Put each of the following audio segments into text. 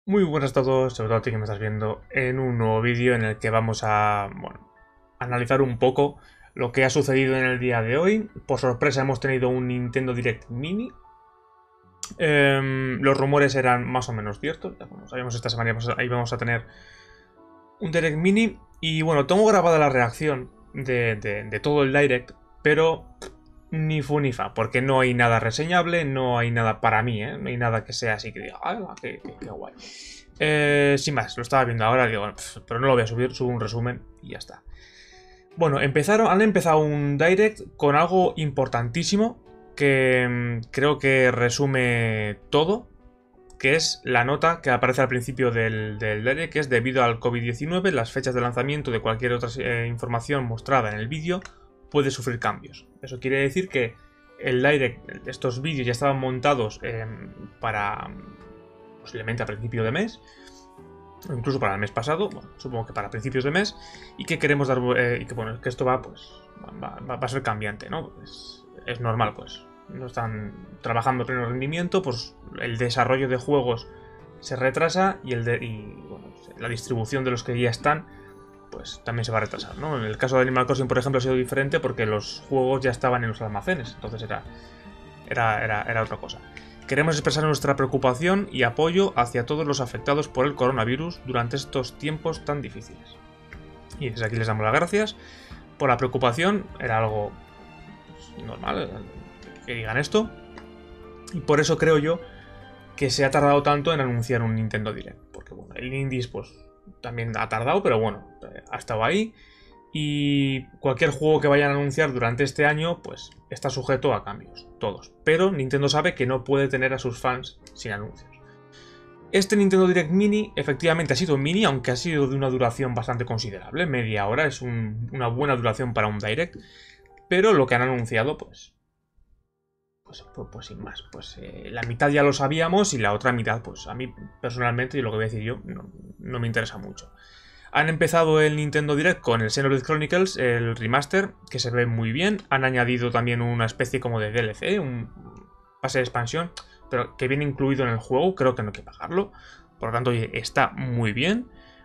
Muy buenas a todos, sobre todo a ti que me estás viendo, en un nuevo vídeo en el que vamos a, analizar un poco lo que ha sucedido en el día de hoy. Por sorpresa hemos tenido un Nintendo Direct Mini. Los rumores eran más o menos ciertos, ya como sabíamos esta semana ahí vamos a tener un Direct Mini. Y bueno, tengo grabada la reacción de todo el Direct, pero ni fu ni fa, porque no hay nada reseñable, no hay nada para mí, ¿eh? No hay nada que sea así que diga, ¡ah, qué guay! Sin más, lo estaba viendo ahora, digo, pero no lo voy a subir, subo un resumen y ya está. Bueno, han empezado un Direct con algo importantísimo que creo que resume todo, que es la nota que aparece al principio del Direct, que es debido al COVID-19, las fechas de lanzamiento de cualquier otra información mostrada en el vídeo puede sufrir cambios. Eso quiere decir que el Direct, estos vídeos ya estaban montados para posiblemente a principio de mes, o incluso para el mes pasado, bueno, supongo que para principios de mes, y que queremos dar, y que bueno, que esto va a ser cambiante, ¿no? Es normal, pues no están trabajando a pleno rendimiento, pues el desarrollo de juegos se retrasa y bueno, la distribución de los que ya están pues también se va a retrasar, ¿no? En el caso de Animal Crossing, por ejemplo, ha sido diferente porque los juegos ya estaban en los almacenes, entonces era otra cosa. Queremos expresar nuestra preocupación y apoyo hacia todos los afectados por el coronavirus durante estos tiempos tan difíciles. Y desde aquí les damos las gracias por la preocupación, era algo normal que digan esto, y por eso creo yo que se ha tardado tanto en anunciar un Nintendo Direct, porque bueno, el Indies pues también ha tardado, pero bueno, ha estado ahí. Y cualquier juego que vayan a anunciar durante este año, pues está sujeto a cambios, todos. Pero Nintendo sabe que no puede tener a sus fans sin anuncios. Este Nintendo Direct Mini efectivamente ha sido mini, aunque ha sido de una duración bastante considerable. Media hora es una buena duración para un Direct. Pero lo que han anunciado, pues sin más. La mitad ya lo sabíamos y la otra mitad, pues a mí personalmente, y lo que voy a decir yo, no me interesa mucho. Han empezado el Nintendo Direct con el Xenoblade Chronicles, el remaster, que se ve muy bien. Han añadido también una especie como de DLC, un pase de expansión, pero que viene incluido en el juego, creo que no hay que pagarlo. Por lo tanto, oye, está muy bien.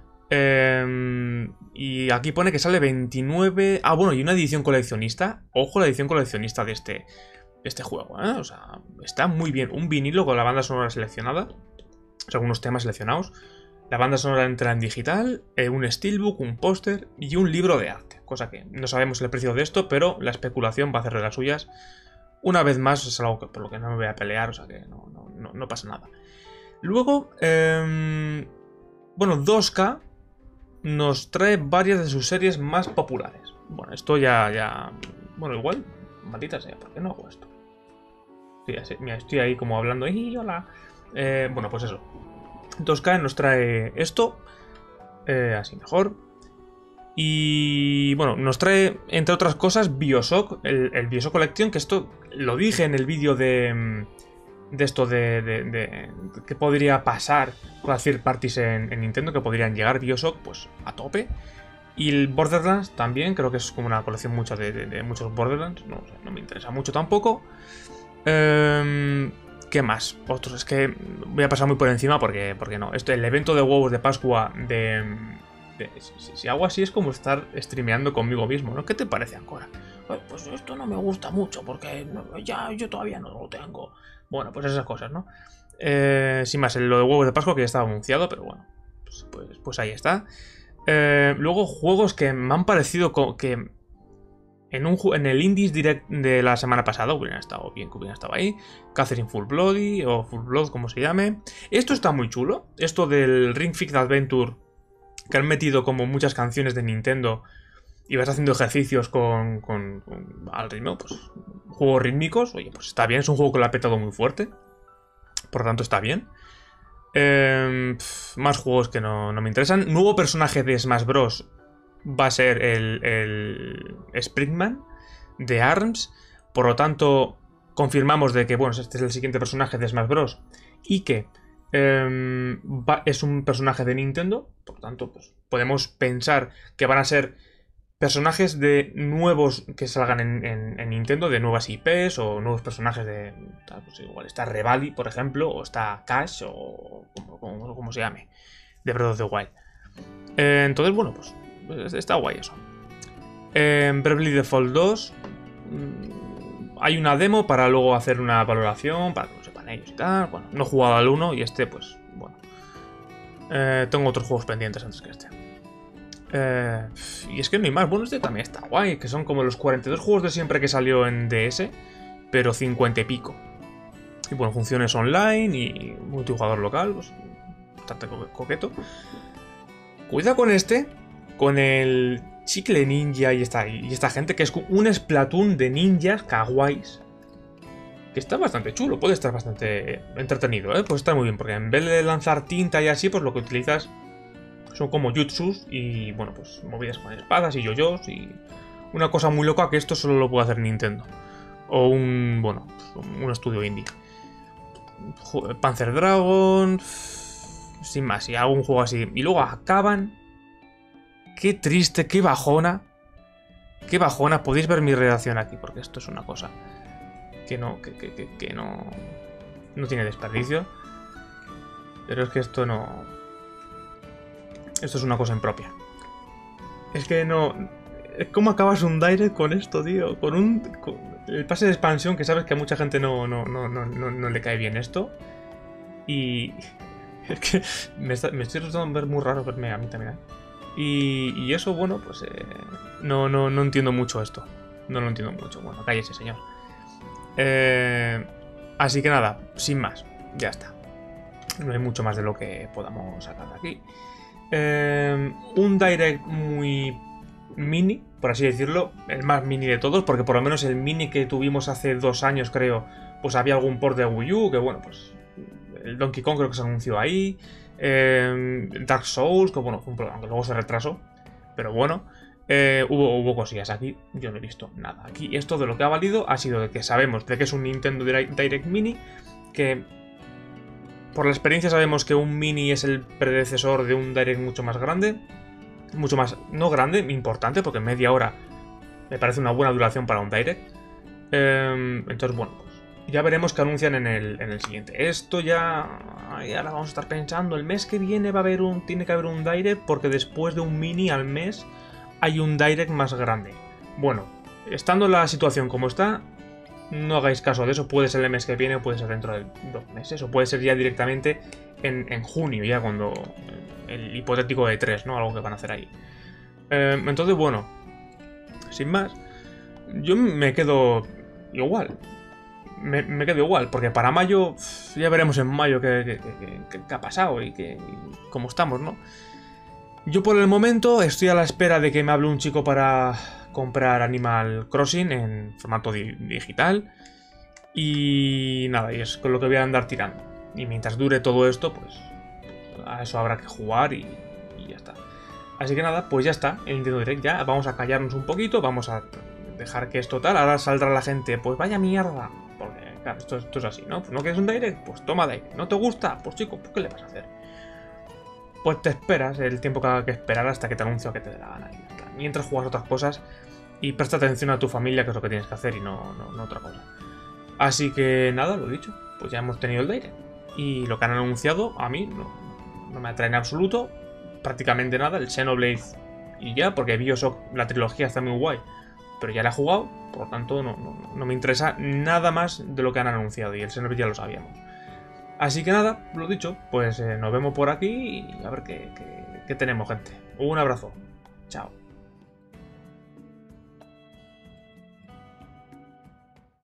Y aquí pone que sale 29... Ah, bueno, y una edición coleccionista. Ojo, la edición coleccionista de este juego, ¿eh? O sea, está muy bien. Un vinilo con la banda sonora seleccionada, o sea, algunos temas seleccionados. La banda sonora entra en digital, un steelbook, un póster y un libro de arte. Cosa que no sabemos el precio de esto, pero la especulación va a hacer de las suyas. Una vez más, es algo por lo que no me voy a pelear, o sea que no pasa nada. Luego, bueno, 2K nos trae varias de sus series más populares. Bueno, esto ya... Bueno, igual, maldita sea, ¿por qué no hago esto? Sí, mira, estoy ahí como hablando, ¡y hola! Bueno, pues eso. 2K nos trae esto, así mejor. Y bueno, nos trae, entre otras cosas, Bioshock, el Bioshock Collection, que esto lo dije en el vídeo de esto de que podría pasar con las third parties en Nintendo, que podrían llegar Bioshock pues a tope. Y el Borderlands también, creo que es como una colección mucha de muchos Borderlands, no me interesa mucho tampoco. ¿Qué más? Otros, es que voy a pasar muy por encima porque no. El evento de huevos de Pascua si hago así es como estar streameando conmigo mismo, ¿no? ¿Qué te parece, Ancora? Pues esto no me gusta mucho porque yo todavía no lo tengo. Bueno, pues esas cosas, ¿no? Sin más, lo de huevos de Pascua que ya estaba anunciado, pero bueno, pues ahí está. Luego juegos que me han parecido que en el Indies Direct de la semana pasada hubieran estado bien, que hubieran estado ahí. Catherine Full Bloody o Full Blood, como se llame. Esto está muy chulo. Esto del Ring Fit Adventure, que han metido como muchas canciones de Nintendo y vas haciendo ejercicios al ritmo, pues juegos rítmicos. Oye, pues está bien, es un juego que lo ha petado muy fuerte. Por lo tanto, está bien. Más juegos que no me interesan. Nuevo personaje de Smash Bros. Va a ser el Springman de ARMS. Por lo tanto, confirmamos de que, bueno, este es el siguiente personaje de Smash Bros. Y que es un personaje de Nintendo. Por lo tanto, pues podemos pensar que van a ser personajes de nuevos que salgan en Nintendo, de nuevas IPs o nuevos personajes de... Pues igual está Revali, por ejemplo, o está Cash, o como se llame, de Breath of the Wild. Entonces, bueno, pues está guay eso. Bravely Default 2... hay una demo para luego hacer una valoración, para que lo sepan ellos y tal. Bueno, no he jugado al 1 y este, pues, bueno. Tengo otros juegos pendientes antes que este. Y es que no hay más. Bueno, este también está guay, que son como los 42 juegos de siempre que salió en DS, pero 50 y pico. Y bueno, funciones online y multijugador local, pues bastante coqueto. Cuidado con este, con el Chicle Ninja y esta gente, que es un Splatoon de ninjas kawaiis. Que está bastante chulo, puede estar bastante entretenido, ¿eh? Puede estar muy bien, porque en vez de lanzar tinta y así, pues lo que utilizas son como jutsus y, bueno, pues movidas con espadas y yoyos y una cosa muy loca que esto solo lo puede hacer Nintendo. O bueno, un estudio indie. Panzer Dragon, sin más, y algún juego así. Y luego acaban... Qué triste, qué bajona. Qué bajona, podéis ver mi reacción aquí, porque esto es una cosa que no tiene desperdicio. Pero es que esto no... Esto es una cosa impropia. Es que no... ¿Cómo acabas un direct con esto, tío? Con el pase de expansión, que sabes que a mucha gente no le cae bien esto. Y... Es que me estoy resultando ver muy raro verme a mí también, ¿eh? Y eso, bueno, pues no entiendo mucho esto. No lo entiendo mucho. Bueno, cállese, señor. Así que nada, sin más. Ya está. No hay mucho más de lo que podamos sacar de aquí. Un direct muy mini, por así decirlo. El más mini de todos, porque por lo menos el mini que tuvimos hace 2 años, creo, pues había algún port de Wii U, que bueno, pues el Donkey Kong creo que se anunció ahí. Dark Souls, que bueno, fue un problema, que luego se retrasó, pero bueno, hubo cosillas aquí. Yo no he visto nada aquí. Esto de lo que ha valido ha sido de que sabemos de que es un Nintendo Direct Mini, que por la experiencia sabemos que un Mini es el predecesor de un Direct mucho más grande, mucho más, no grande, importante, porque media hora me parece una buena duración para un Direct. Entonces bueno, ya veremos qué anuncian en el siguiente. Esto ya... Ahora vamos a estar pensando. El mes que viene tiene que haber un direct, porque después de un mini al mes hay un direct más grande. Bueno, estando la situación como está, no hagáis caso de eso. Puede ser el mes que viene o puede ser dentro de 2 meses. O puede ser ya directamente en junio, ya cuando... El hipotético de 3, ¿no? Algo que van a hacer ahí. Entonces, bueno, sin más, yo me quedo igual. Me quedo igual, porque para mayo ya veremos en mayo qué ha pasado y cómo estamos, ¿no? Yo por el momento estoy a la espera de que me hable un chico para comprar Animal Crossing en formato digital. Y nada, y es con lo que voy a andar tirando. Y mientras dure todo esto, pues a eso habrá que jugar y ya está. Así que nada, pues ya está, el Nintendo Direct ya. Vamos a callarnos un poquito, vamos a dejar que esto tal. Ahora saldrá la gente, pues vaya mierda. Porque, claro, esto es así, ¿no? Pues no quieres un direct, pues toma direct. ¿No te gusta? Pues chico, ¿qué le vas a hacer? Pues te esperas el tiempo que haga que esperar hasta que te anuncie que te dé la gana. Mientras juegas otras cosas y presta atención a tu familia, que es lo que tienes que hacer y no otra cosa. Así que nada, lo dicho. Pues ya hemos tenido el direct. Y lo que han anunciado, a mí no me atrae en absoluto. Prácticamente nada. El Xenoblade y ya, porque Bioshock, la trilogía está muy guay. Pero ya la he jugado, por lo tanto no me interesa nada más de lo que han anunciado. Y el Xenoblade ya lo sabíamos. Así que nada, lo dicho, pues nos vemos por aquí y a ver qué tenemos, gente. Un abrazo. Chao.